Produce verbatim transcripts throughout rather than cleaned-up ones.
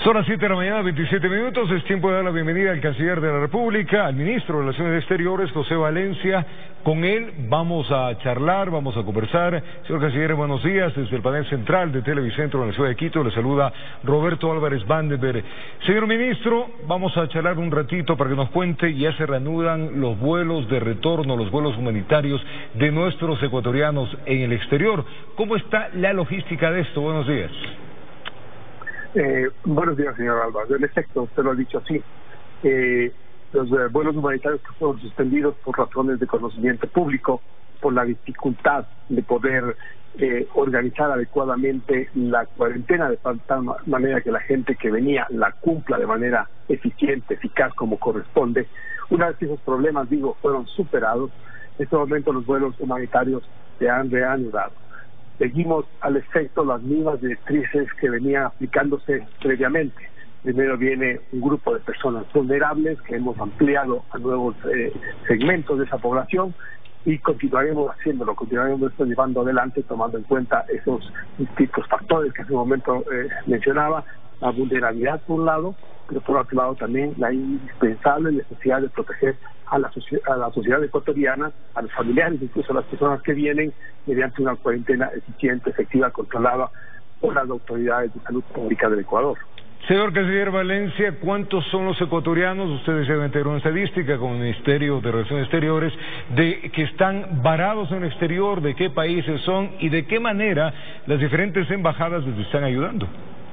Son las siete de la mañana, veintisiete minutos, es tiempo de dar la bienvenida al Canciller de la República, al Ministro de Relaciones Exteriores, José Valencia. Con él vamos a charlar, vamos a conversar. Señor Canciller, buenos días. Desde el panel central de Televicentro en la ciudad de Quito le saluda Roberto Álvarez Vandenberg. Señor Ministro, vamos a charlar un ratito para que nos cuente, ya se reanudan los vuelos de retorno, los vuelos humanitarios de nuestros ecuatorianos en el exterior. ¿Cómo está la logística de esto? Buenos días. Eh, buenos días, señor Álvarez. En efecto, usted lo ha dicho así. Eh, los eh, vuelos humanitarios que fueron suspendidos por razones de conocimiento público, por la dificultad de poder eh, organizar adecuadamente la cuarentena de tal manera que la gente que venía la cumpla de manera eficiente, eficaz, como corresponde. Una vez que esos problemas, digo, fueron superados, en este momento los vuelos humanitarios se han reanudado. Seguimos al efecto las mismas directrices que venían aplicándose previamente. Primero viene un grupo de personas vulnerables que hemos ampliado a nuevos eh, segmentos de esa población y continuaremos haciéndolo, continuaremos esto llevando adelante tomando en cuenta esos distintos factores que hace un momento eh, mencionaba, la vulnerabilidad por un lado, pero por otro lado también la indispensable necesidad de proteger a la, a la sociedad ecuatoriana, a los familiares, incluso a las personas que vienen mediante una cuarentena eficiente, efectiva, controlada por las autoridades de salud pública del Ecuador. Señor Canciller Valencia, ¿cuántos son los ecuatorianos? Ustedes deben tener una estadística con el Ministerio de Relaciones Exteriores de que están varados en el exterior, de qué países son y de qué manera las diferentes embajadas les están ayudando.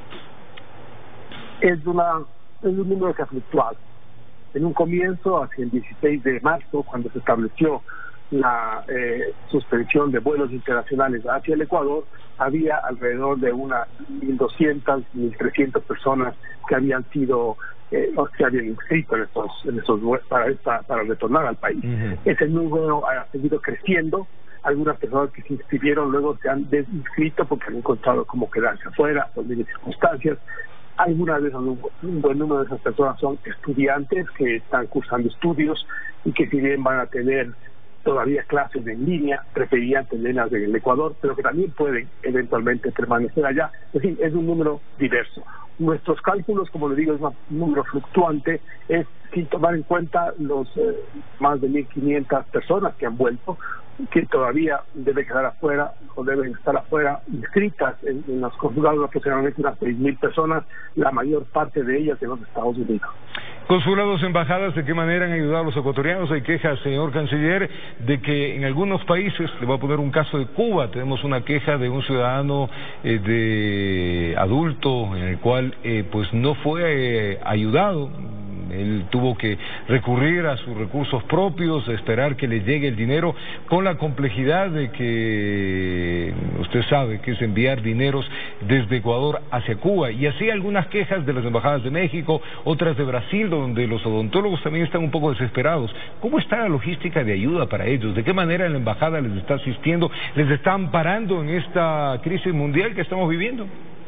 Es, una, es un número que ha fluctuado. En un comienzo, hacia el dieciséis de marzo, cuando se estableció la eh, suspensión de vuelos internacionales hacia el Ecuador, había alrededor de unas mil doscientas, mil trescientas personas que habían sido, eh, o se habían inscrito en estos, en estos para, esta, para retornar al país. Uh-huh. Ese número ha seguido creciendo. Algunas personas que se inscribieron luego se han desinscrito porque han encontrado cómo quedarse afuera por miles de circunstancias. Algunas de esas, un buen número de esas personas son estudiantes que están cursando estudios y que si bien van a tener todavía clases en línea, preferían tenerlas en el Ecuador, pero que también pueden eventualmente permanecer allá. Es decir, es un número diverso. Nuestros cálculos, como le digo, es un número fluctuante, es sin tomar en cuenta los eh, más de mil quinientas personas que han vuelto, que todavía deben quedar afuera o deben estar afuera inscritas en, en los consulados, aproximadamente unas seis mil personas, la mayor parte de ellas en los Estados Unidos. Consulados, embajadas, ¿de qué manera han ayudado a los ecuatorianos? Hay quejas, señor Canciller, de que en algunos países, le voy a poner un caso de Cuba, tenemos una queja de un ciudadano eh, de adulto en el cual eh, pues no fue eh, ayudado. Él tuvo que recurrir a sus recursos propios, esperar que le llegue el dinero, con la complejidad de que usted sabe que es enviar dineros desde Ecuador hacia Cuba. Y así algunas quejas de las embajadas de México, otras de Brasil, donde los odontólogos también están un poco desesperados. ¿Cómo está la logística de ayuda para ellos? ¿De qué manera la embajada les está asistiendo? ¿Les está amparando en esta crisis mundial que estamos viviendo?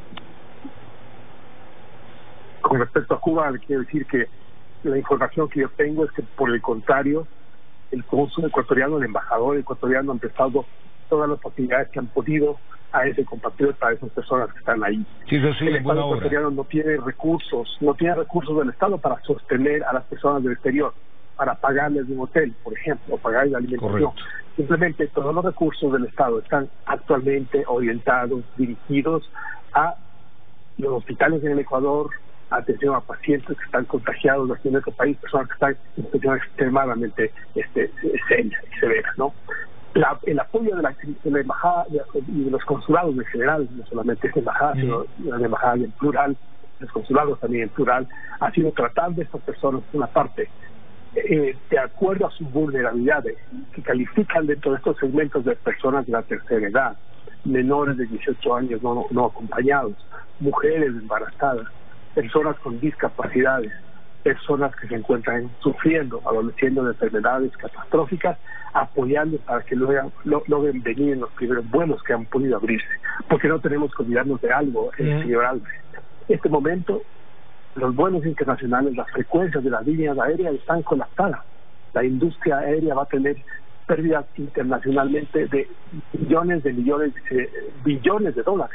Con respecto a Cuba, le quiero decir que la información que yo tengo es que, por el contrario, el cónsul ecuatoriano, el embajador ecuatoriano han prestado todas las facilidades que han podido a ese compatriota, a esas personas que están ahí. Sí, sí, sí, el Estado ecuatoriano no tiene recursos, no tiene recursos del Estado para sostener a las personas del exterior, para pagarles un hotel, por ejemplo, o pagarles la alimentación. Correcto. Simplemente todos los recursos del Estado están actualmente orientados, dirigidos a los hospitales en el Ecuador, atención a pacientes que están contagiados aquí en nuestro país, personas que están en situaciones extremadamente este, serias y severas, ¿no? La, el apoyo de la, de la embajada y de los consulados en general, no solamente esta embajada, sino las embajadas en plural, los consulados también en plural, ha sido tratar de estas personas, una parte, eh, de acuerdo a sus vulnerabilidades, que califican dentro de estos segmentos de personas de la tercera edad, menores de dieciocho años no, no acompañados, mujeres embarazadas, personas con discapacidades, personas que se encuentran sufriendo, adoleciendo de enfermedades catastróficas, apoyando para que logren, logren venir en los primeros vuelos que han podido abrirse, porque no tenemos que olvidarnos de algo, el señor Álvarez. En este momento, los vuelos internacionales, las frecuencias de las líneas aéreas están colapsadas. La industria aérea va a tener pérdidas internacionalmente de millones de millones, de billones de dólares.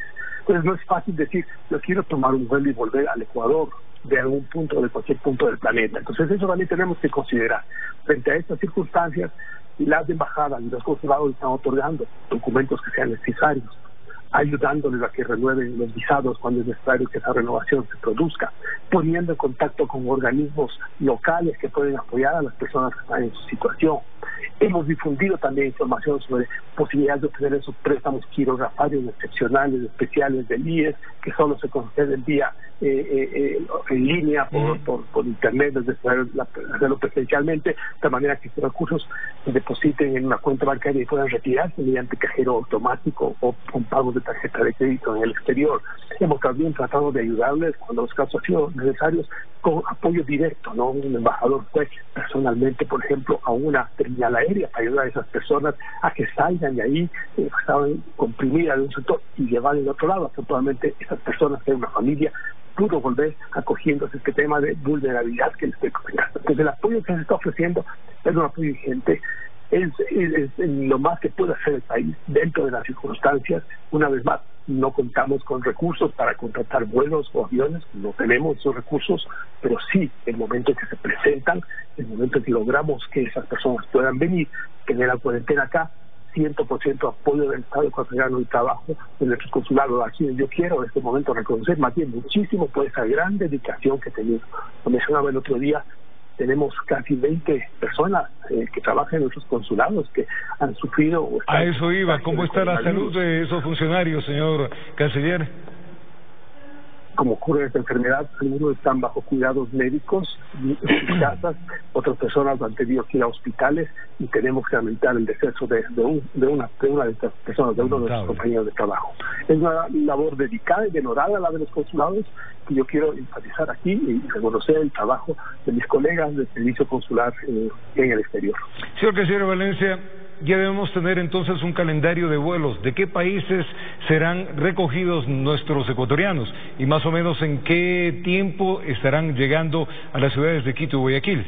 Entonces no es fácil decir, yo quiero tomar un vuelo y volver al Ecuador de algún punto, de cualquier punto del planeta. Entonces eso también tenemos que considerar. Frente a estas circunstancias, las embajadas y los consulados están otorgando documentos que sean necesarios, ayudándoles a que renueven los visados cuando es necesario que esa renovación se produzca, poniendo en contacto con organismos locales que pueden apoyar a las personas que están en su situación. Hemos difundido también información sobre posibilidades de obtener esos préstamos quirografarios excepcionales, especiales del I E S, que solo se conceden vía eh, eh, en línea, por, por, por internet, desde hacerlo presencialmente, de manera que estos recursos se depositen en una cuenta bancaria y puedan retirarse mediante cajero automático o con pagos de tarjeta de crédito en el exterior. Hemos también tratado de ayudarles cuando los casos han sido necesarios con apoyo directo, ¿no? Un embajador fue personalmente, por ejemplo, a una terminal aérea para ayudar a esas personas a que salgan de ahí, eh, estaban comprimidas de un sector y llevar al otro lado. Afortunadamente, esas personas que una familia pudo volver acogiéndose este tema de vulnerabilidad que les estoy comentando. Entonces el apoyo que se está ofreciendo es un apoyo vigente, es, es, es lo más que puede hacer el país dentro de las circunstancias. Una vez más, no contamos con recursos para contratar vuelos o aviones, no tenemos esos recursos, pero sí, el momento en que se presentan, el momento en que logramos que esas personas puedan venir, tener la cuarentena acá, cien por ciento apoyo del Estado ecuatoriano y trabajo de nuestros consulados. Aquí yo quiero en este momento reconocer más bien muchísimo por esa gran dedicación que tenemos. Lo mencionaba el otro día, tenemos casi veinte personas eh, que trabajan en nuestros consulados que han sufrido... O a eso iba, ¿cómo está la salud de esos funcionarios, señor canciller? Como ocurre esta enfermedad, algunos están bajo cuidados médicos en sus casas, otras personas han tenido que ir a hospitales y tenemos que lamentar el deceso de, de, un, de, una, de una de estas personas, de uno de nuestros compañeros de trabajo. Es una labor dedicada y denodada la de los consulados, que yo quiero enfatizar aquí y reconocer el trabajo de mis colegas del servicio consular eh, en el exterior. Señor canciller Valencia, ya debemos tener entonces un calendario de vuelos. ¿De qué países serán recogidos nuestros ecuatorianos? Y más o menos en qué tiempo estarán llegando a las ciudades de Quito y Guayaquil.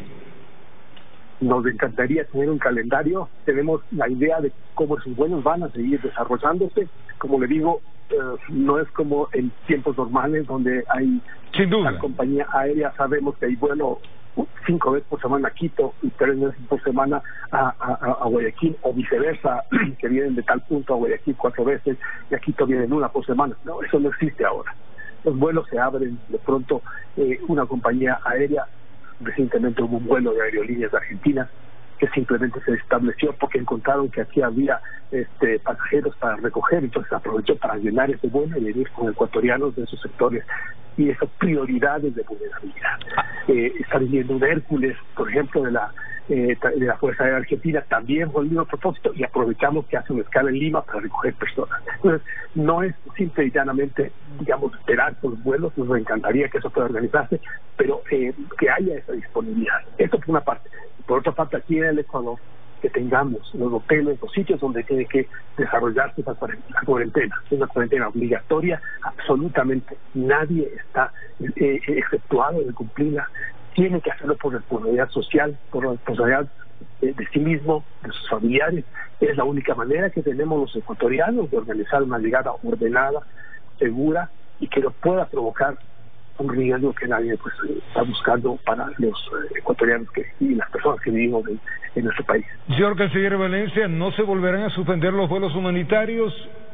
Nos encantaría tener un calendario. Tenemos la idea de cómo esos vuelos van a seguir desarrollándose. Como le digo, eh, no es como en tiempos normales donde hay Sin duda. la compañía aérea, sabemos que hay vuelo cinco veces por semana a Quito y tres veces por semana a, a, a Guayaquil, o viceversa, que vienen de tal punto a Guayaquil cuatro veces y a Quito vienen una por semana. No, eso no existe ahora. Los vuelos se abren de pronto. Eh, una compañía aérea, recientemente hubo un vuelo de Aerolíneas de Argentina que simplemente se estableció porque encontraron que aquí había este, pasajeros para recoger, entonces aprovechó para llenar ese vuelo y venir con ecuatorianos de esos sectores y esas prioridades de vulnerabilidad. Eh, está viniendo un Hércules, por ejemplo, de la eh, de la Fuerza Aérea Argentina, también volvió a propósito y aprovechamos que hace una escala en Lima para recoger personas. Entonces, no es simple y llanamente, digamos, esperar por los vuelos, nos encantaría que eso pueda organizarse, pero eh, que haya esa disponibilidad. Esto por una parte. Por otra parte, aquí en el Ecuador, que tengamos los hoteles, los sitios donde tiene que desarrollarse esa cuarentena. Es una cuarentena obligatoria, absolutamente nadie está eh, exceptuado de cumplirla. Tiene que hacerlo por responsabilidad social, por responsabilidad eh, de sí mismo, de sus familiares. Es la única manera que tenemos los ecuatorianos de organizar una llegada ordenada, segura y que no pueda provocar un riesgo que nadie pues está buscando para los eh, ecuatorianos que, y las personas que vivimos en, en nuestro país. Señor canciller Valencia, ¿no se volverán a suspender los vuelos humanitarios?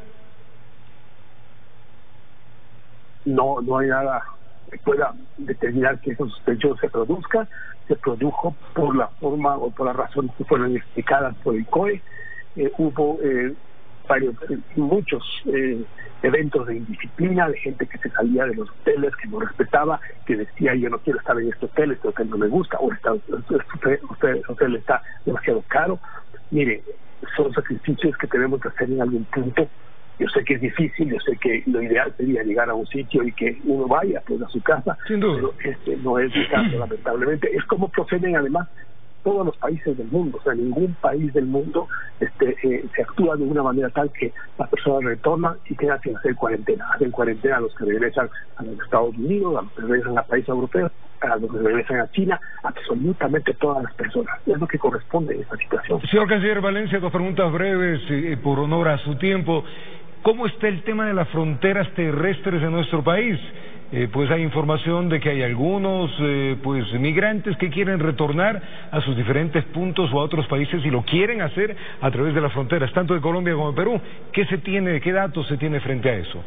No, no hay nada que pueda determinar que esa suspensión se produzca. Se produjo por la forma o por las razones que fueron explicadas por el C O E. Eh, hubo eh, varios, eh, muchos eh, eventos de indisciplina, de gente que se salía de los hoteles, que no respetaba, que decía yo no quiero estar en este hotel, este hotel no me gusta, o este hotel, este hotel está demasiado caro. Mire, son sacrificios que tenemos que hacer en algún punto. Yo sé que es difícil, yo sé que lo ideal sería llegar a un sitio y que uno vaya pues, a su casa, pero este no es el caso, lamentablemente. Es como proceden además todos los países del mundo. O sea, ningún país del mundo este, eh, se actúa de una manera tal que la persona retorna y tenga que hacer cuarentena. Hacen cuarentena a los que regresan a los Estados Unidos, a los que regresan a países europeos, a los que regresan a China, absolutamente todas las personas. Es lo que corresponde en esta situación. Señor canciller Valencia, dos preguntas breves, eh, por honor a su tiempo. ¿Cómo está el tema de las fronteras terrestres en nuestro país? Eh, pues hay información de que hay algunos eh, pues migrantes que quieren retornar a sus diferentes puntos o a otros países y lo quieren hacer a través de las fronteras, tanto de Colombia como de Perú. ¿Qué se tiene, qué datos se tiene frente a eso?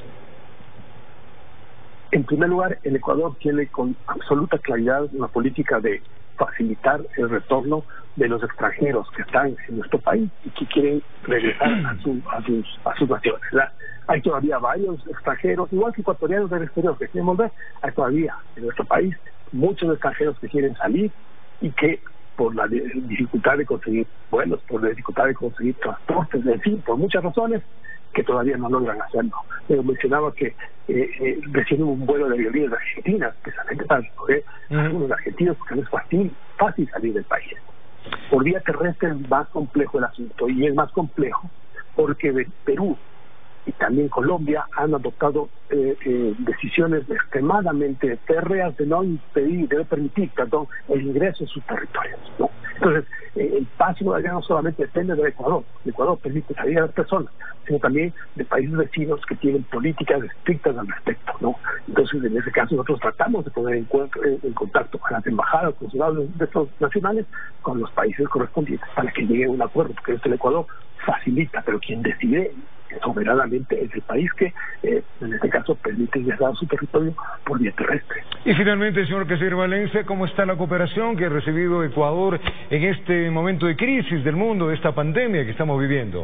En primer lugar, el Ecuador tiene con absoluta claridad una política de facilitar el retorno de los extranjeros que están en nuestro país y que quieren regresar a, su, a, sus, a sus naciones, ¿verdad? Hay todavía varios extranjeros, igual que ecuatorianos del exterior que quieren volver. Hay todavía en nuestro país muchos extranjeros que quieren salir y que por la dificultad de conseguir vuelos, por la dificultad de conseguir transportes, en fin, por muchas razones, que todavía no logran hacerlo. Yo mencionaba que eh, eh, recién hubo un vuelo de aerolíneas de Argentina, especialmente para recoger a uh-huh. algunos argentinos, porque no es fácil, fácil salir del país. Por vía terrestre es más complejo el asunto, y es más complejo porque de Perú y también Colombia han adoptado eh, eh, decisiones extremadamente férreas de no impedir, de no permitir, perdón, el ingreso en sus territorios, ¿no? Entonces, eh, el paso allá no solamente depende del Ecuador, el Ecuador permite salir a las personas, sino también de países vecinos que tienen políticas estrictas al respecto, ¿no? Entonces, en ese caso, nosotros tratamos de poner en, en, en contacto con las embajadas, consulados de estos nacionales, con los países correspondientes, para que llegue a un acuerdo, porque esto el Ecuador facilita, pero quien decide soberanamente es el país que, eh, en este caso, permite ingresar a su territorio por vía terrestre. Y finalmente, señor Canciller Valencia, ¿cómo está la cooperación que ha recibido Ecuador en este momento de crisis del mundo, de esta pandemia que estamos viviendo?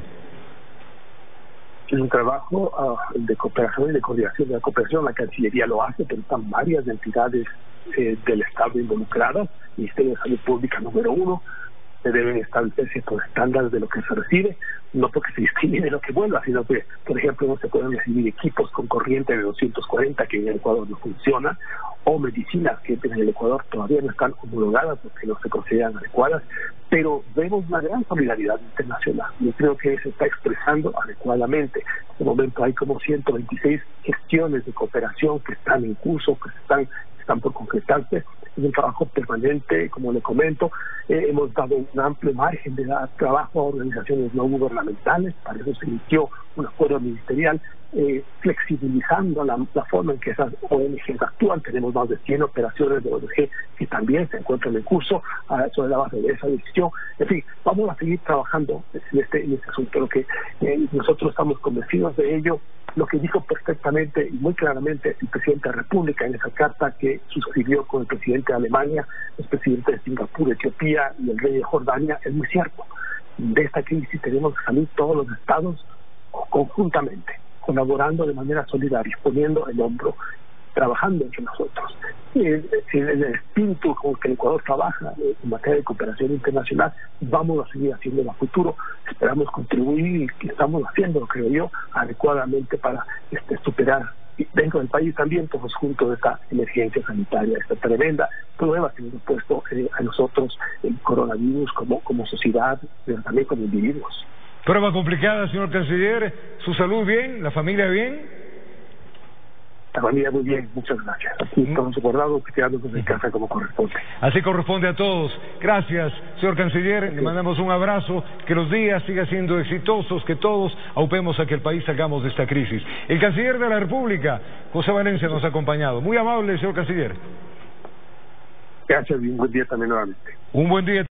Es un trabajo uh, de cooperación y de coordinación de la cooperación. La Cancillería lo hace, pero están varias entidades eh, del Estado involucradas. Ministerio de Salud Pública número uno, se deben establecer ciertos estándares de lo que se recibe, no porque se discrimine lo que vuelva, sino que, por ejemplo, no se pueden recibir equipos con corriente de doscientos cuarenta que en el Ecuador no funciona, o medicinas que en el Ecuador todavía no están homologadas porque no se consideran adecuadas, pero vemos una gran solidaridad internacional. Yo creo que se está expresando adecuadamente. En este momento hay como ciento veintiséis gestiones de cooperación que están en curso, que están están por concretarse. Es un trabajo permanente, como le comento. Eh, hemos dado un amplio margen de dar trabajo a organizaciones no gubernamentales. Para eso se inició un acuerdo ministerial eh, flexibilizando la, la forma en que esas O N Ges actúan. Tenemos más de cien operaciones de O N G que también se encuentran en curso uh, sobre la base de esa decisión. En fin, vamos a seguir trabajando en este, en este asunto. Lo que eh, nosotros estamos convencidos de ello. Lo que dijo perfectamente y muy claramente el presidente de la República en esa carta que suscribió con el presidente de Alemania, el presidente de Singapur, Etiopía y el rey de Jordania, es muy cierto. De esta crisis tenemos que salir todos los estados conjuntamente, colaborando de manera solidaria, poniendo el hombro, trabajando entre nosotros. En el espíritu con el que el Ecuador trabaja en materia de cooperación internacional, vamos a seguir haciéndolo a futuro. Esperamos contribuir y que estamos haciendo, creo yo, adecuadamente para este, superar dentro del país también todos juntos esta emergencia sanitaria, esta tremenda prueba que nos ha puesto eh, a nosotros el coronavirus como, como sociedad, pero también como individuos. Prueba complicada, señor Canciller. ¿Su salud bien? ¿La familia bien? La familia muy bien, muchas gracias. Aquí estamos guardados, quedándonos en casa como corresponde. Así corresponde a todos. Gracias, señor Canciller. Le mandamos un abrazo. Que los días sigan siendo exitosos, que todos aupemos a que el país salgamos de esta crisis. El Canciller de la República, José Valencia, nos ha acompañado. Muy amable, señor Canciller. Gracias y un buen día también nuevamente. Un buen día.